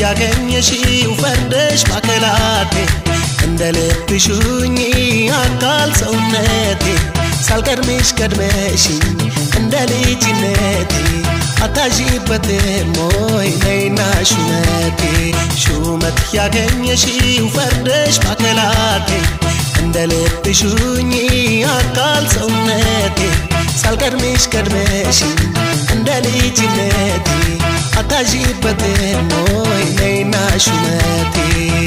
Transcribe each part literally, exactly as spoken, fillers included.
ያገኘሽው ፈርደሽ ማከላቴ እንደ ልብሽኝ አካል ሰውነቴ ሳልቀድምሽ ቀድመሽኝ እንደ ልጅነቴ አታጂበትም ሞይ ነይና ሹመቴ ሹመት ያገኘሽው ፈርደሽ ማከላቴ እንደ ልብሽኝ አካል ሰውነቴ ሳልቀድምሽ ቀድመሽኝ እንደ ልጅነቴ አታጂበትም ሞይ ነይና ሹመቴ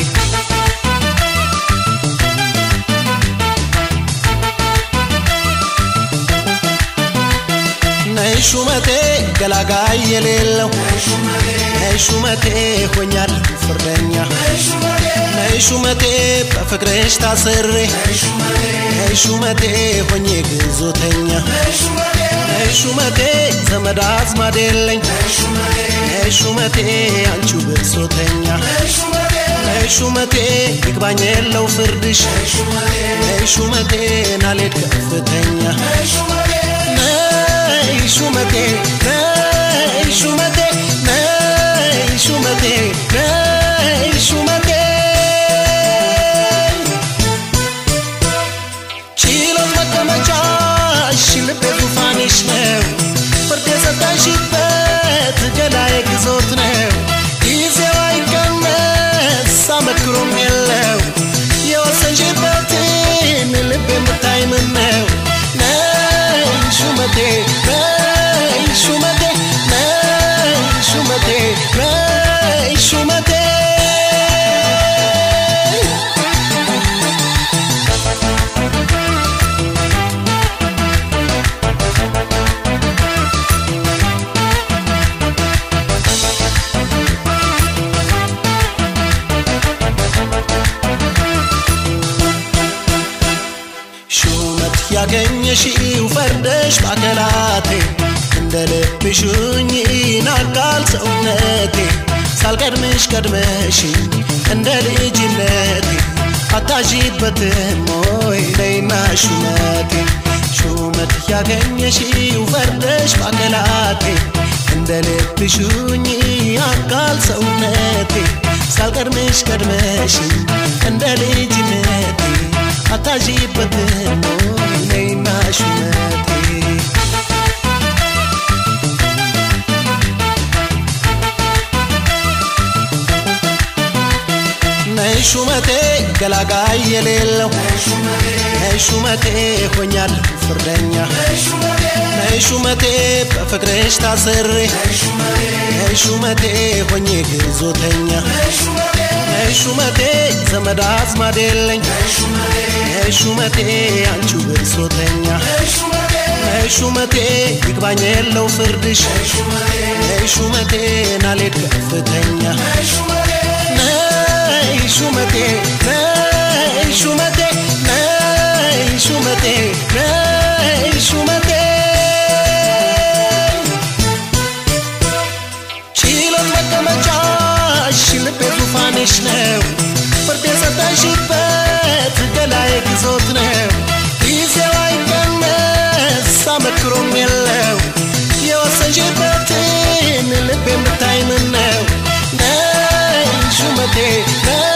Ney Shumete galagai yelelo Ney Shumete ሆኛል ፍርደኛ Ney Shumete በፍቅርሽ ታስሬ Ney Shumete ሆኜ ግዞተኛ Ney Shumete ዘመድ አዝማድ የለኝ Ney Shumete አንቺው ብሶተኛ Ney Shumete ይግባኝ የለው ፍርድሽ Ney Shumete ናልሄድ ከፍተኛ Ney Shumete, Ney Shumete, Ney Shumete, Ney Shumete Chilos መቀመጫሽ ልቤ ዙፋንሽ ነው ፍርድ የሰጠሽበት ገላዬ ግዞት ነው ጊዜው አይቀነስ አመክሮም የለው የወሰንሽበትን ልቤ የምታይ ምን ነው Ney Shumete, Ney Shumete, Ney Shumete, Ney Shumete ያገኘሽው ፈርደሽ ማከላቴ እንደ ልብሽኝ ናቃል ሰውነቴ ሳልቀድምሽ ቀድመሽኝ እንደ ልጅነቴ አታጂበትም ሞይ ነይና ሹመቴ ሹመት ያገኘሽው ፈርደሽ ማከላቴ እንደ ልብሽኝ ናቃል ሰውነቴ ሳልቀድምሽ ቀድመሽኝ እንደ ልጅነቴ አታጂበትም ሞይ ነይና ሹመቴ Ney Shumete galagai yelelo Ney Shumete ሆኛል ፍርደኛ Ney Shumete በፍቅርሽ ታስሬ Ney Shumete ሆኜ ግዞተኛ Ney Shumete ዘመድ አዝማድ የለኝ Ney Shumete አንቺው ብሶተኛ Ney Shumete ይግባኝ የለው ፍርድሽ Ney Shumete ናልሄድ ከፍተኛ Ney Shumete, Ney Shumete, Ney Shumete, Ney Shumete Chilos መቀመጫሽ ልቤ ዙፋንሽ ነው ፍርድ የሰጠሽበት ገላዬ ግዞት ነው ጊዜው አይቀነስ አመክሮም የለው የወሰንሽበትን ልቤ የምታይ ምን ነው Ney Shumete,